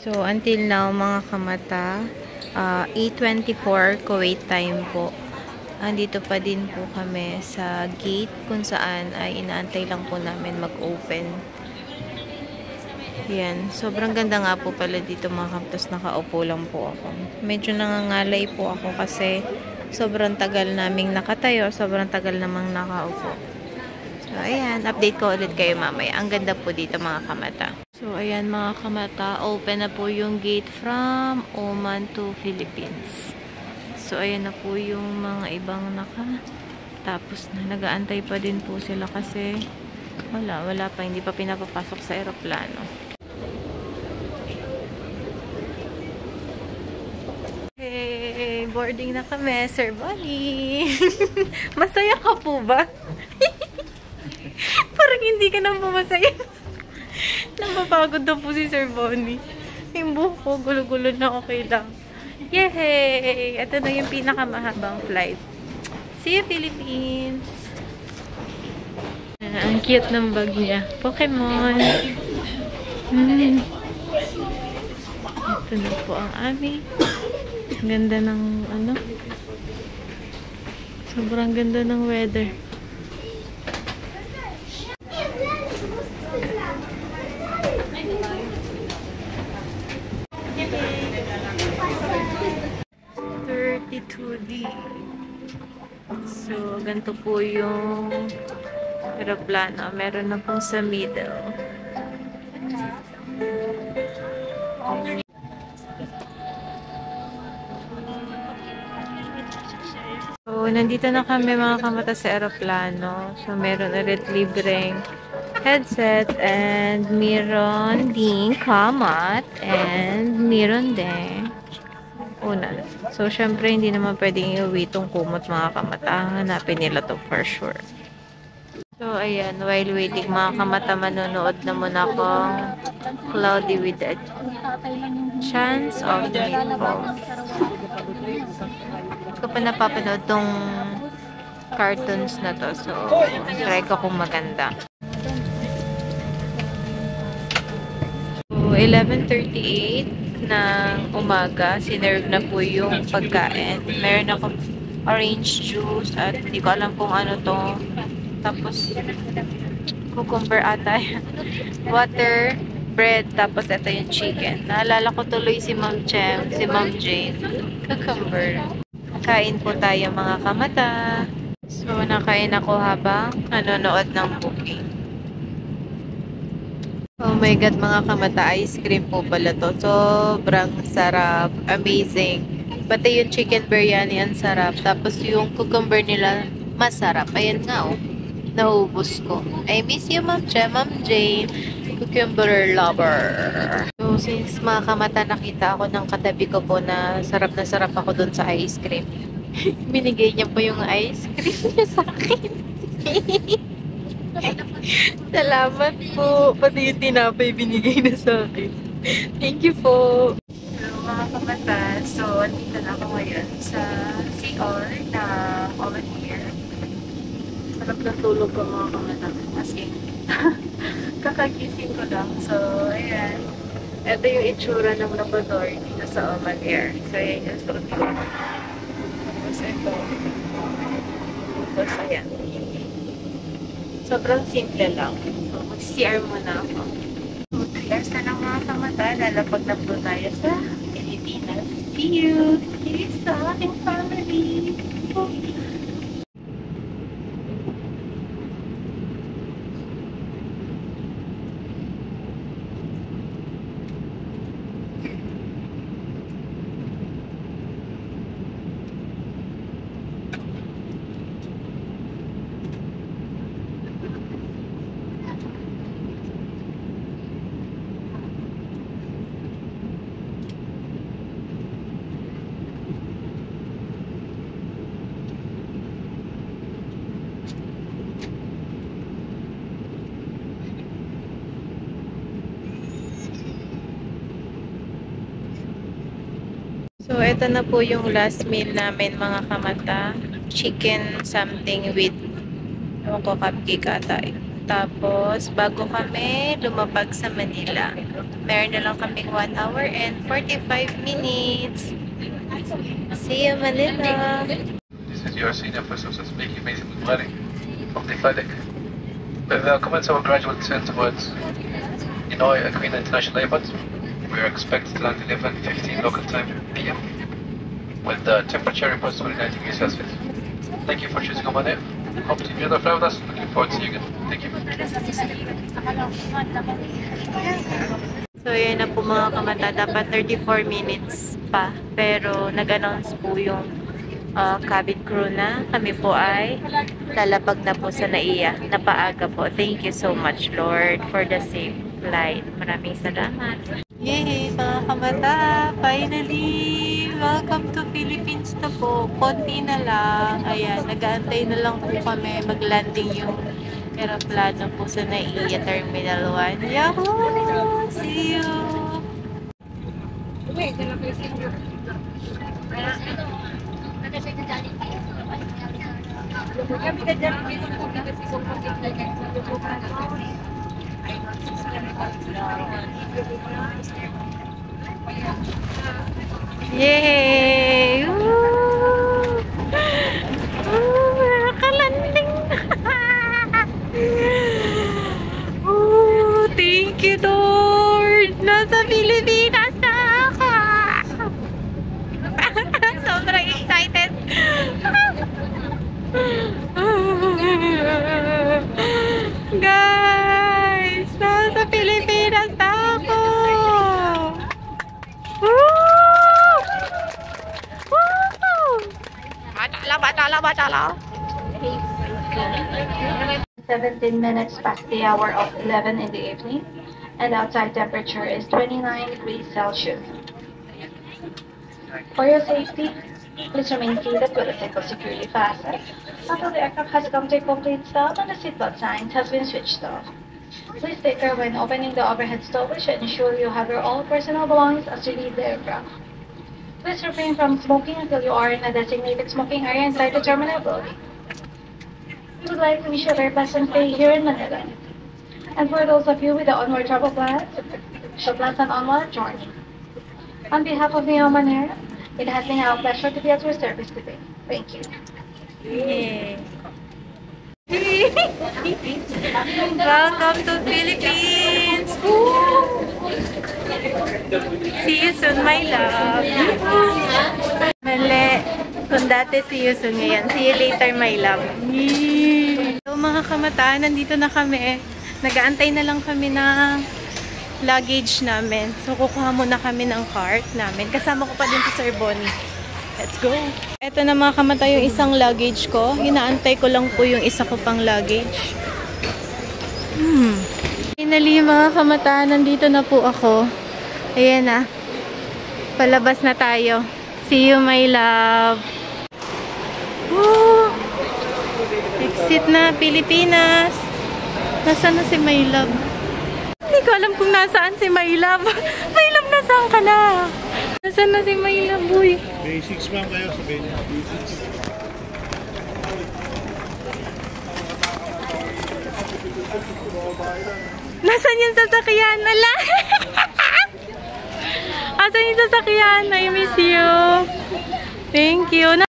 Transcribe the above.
So, until now, mga kamata, 8:24 Kuwait time po. Andito pa din po kami sa gate kung saan ay inaantay lang po namin mag-open. Yan. Sobrang ganda nga po pala dito mga kaptos. Nakaupo lang po ako. Medyo nangangalay po ako kasi sobrang tagal naming nakatayo. Sobrang tagal namang nakaupo. So, ayan. Update ko ulit kayo mamaya. Ang ganda po dito mga kamata. So, ayan mga kamata. Open na po yung gate from Oman to Philippines. So, ayan na po yung mga ibang tapos na nag-aantay pa din po sila kasi wala pa. Hindi pa pinapapasok sa aeroplano. Hey, boarding na kami, Sir Bonnie. Masaya ka po ba? Parang hindi ka nang pumasaya. Napapagod daw po si Sir Bonnie. Yung buhok ko, gulo-gulo na okay lang. Yay! Ito na yung pinakamahabang flight. See you, Philippines! Ang cute ng bag niya. Pokemon! Ito na po ang aming. Ganda ng sobrang ganda ng weather. So, ganito po yung aeroplano. Meron na pong sa middle. So, nandito na kami mga kamata sa aeroplano. So, meron ulit libreng headset and meron ding kamat and meron din unan. So, syempre, hindi naman pwedeng iuwi itong kumot mga kamata. Hanapin nila to for sure. So, ayan. While waiting mga kamata, manonood na muna akong Cloudy with a Chance of Meatballs. Hindi ko pa napapanood tong cartoons na to. So, try ko kung maganda. So, 11:38 ng umaga, sinerve na po yung pagkain. Meron akong orange juice at hindi ko alam kung ano to. Tapos, cucumber ata. Water, bread, tapos ito yung chicken. Naalala ko tuloy si Ma'am Chem, si Ma'am Jane. Cucumber. Kain po tayo mga kamata. So, nakain ako habang nanonood ng movie. Oh my God, mga kamata, ice cream po pala to. Sobrang sarap. Amazing. Pati yung chicken biryani, ang sarap. Tapos yung cucumber nila, masarap. Ayan nga, oh. Naubos ko. I miss you, Ma'am Che, Ma'am Jane. Cucumber lover. So, since mga kamata, nakita ako ng katabi ko po na sarap ako dun sa ice cream. Binigay niya po yung ice cream niya sa akin. Salamat po. Pati yung tinapay binigay na sa akin. Thank you po. Hello mga kamata. So, andito na ako ngayon sa CR na over here. Sarap na tulog ko mga kamata. As in, kakagising ko lang. So, ayan. Ito yung itsura ng laboratory dito sa Oman Air. So, ayan yung suot ko. Tapos ito. Tapos, ayan. Sobrang simple lang. So, mag-CR muna ako. So, 3 hours na lang mga kamata. Lalapag na po tayo sa Pilipinas. See you! See you sa aking family! So, ito na po yung last meal namin mga kamata. Chicken something with ewan ko, cupcake ata eh. Tapos, bago kami lumapag sa Manila. Meron na lang kaming 1 hour and 45 minutes. See you, Manila! This is your senior officer speaking, Mason Mutlari from the FedEx. With commence our gradual descent towards Hanoi Aquina International Airport. We are expected to land 11:15 local time PM with the temperature reports 29 degrees Celsius. Thank you for choosing Oman Air. Hope to enjoy the flight with us. Looking forward to seeing you again. Thank you. So, yun na po mga kamata. Dapat 34 minutes pa. Pero, nag-announce po yung cabin crew na kami po ay lalapag na po sa NAIA. Napaaga po. Thank you so much, Lord, for the safe flight. Maraming salamat. Yay, mga kamata! Finally! Welcome to Philippines na po. Konti na lang. Ayan, nag-aantay na lang po kami mag-landing yung aeroplano po sa NAIA Terminal 1. Yahoo! See you! Yay! Woo! Nakalanding na! Thank you, Lord! Nasa Pilipinas na ako! Sobrang excited! Guys! Nasa Pilipinas na ako! Batala! 17 minutes past the hour of 11 in the evening, and outside temperature is 29 degrees Celsius. For your safety, please remain seated with the seatbelt securely fastened until the aircraft has come to a complete stop and the seatbelt signs has been switched off. Please take care when opening the overhead stowage and ensure you have your all personal belongings as you leave the aircraft. Please refrain from smoking until you are in a designated smoking area inside the terminal building. We would like to wish you a very pleasant stay here in Manila. And for those of you with the onward travel plans, wish a pleasant onward journey. On behalf of the Oman Air, it has been our pleasure to be at your service today. Thank you. Yay! Welcome to Philippines! Woo! See you soon, my love! Mali! Kung dati see you soon, ngayon see you later, my love! Yay! So mga kamataan, nandito na kami. Nag-aantay na lang kami ng luggage namin. So kukuha muna kami ng cart namin. Kasama ko pa din si Sir Bonnie. Let's go! Ito na mga kamata yung isang luggage ko. Hinaantay ko lang po yung isa ko pang luggage. Finally mga kamata, nandito na po ako. Ayan na. Palabas na tayo. See you, my love! Woo! Exit na, Pilipinas! Nasaan na si my love? Hindi ko alam kung nasaan si my love. My love, nasaan ka na? Nasaan na si my love, boy? Basics lang kayo, sabihin niya. Basics. Nasaan yung sasakyan? Ala! Asan yung sasakyan? I miss you. Thank you.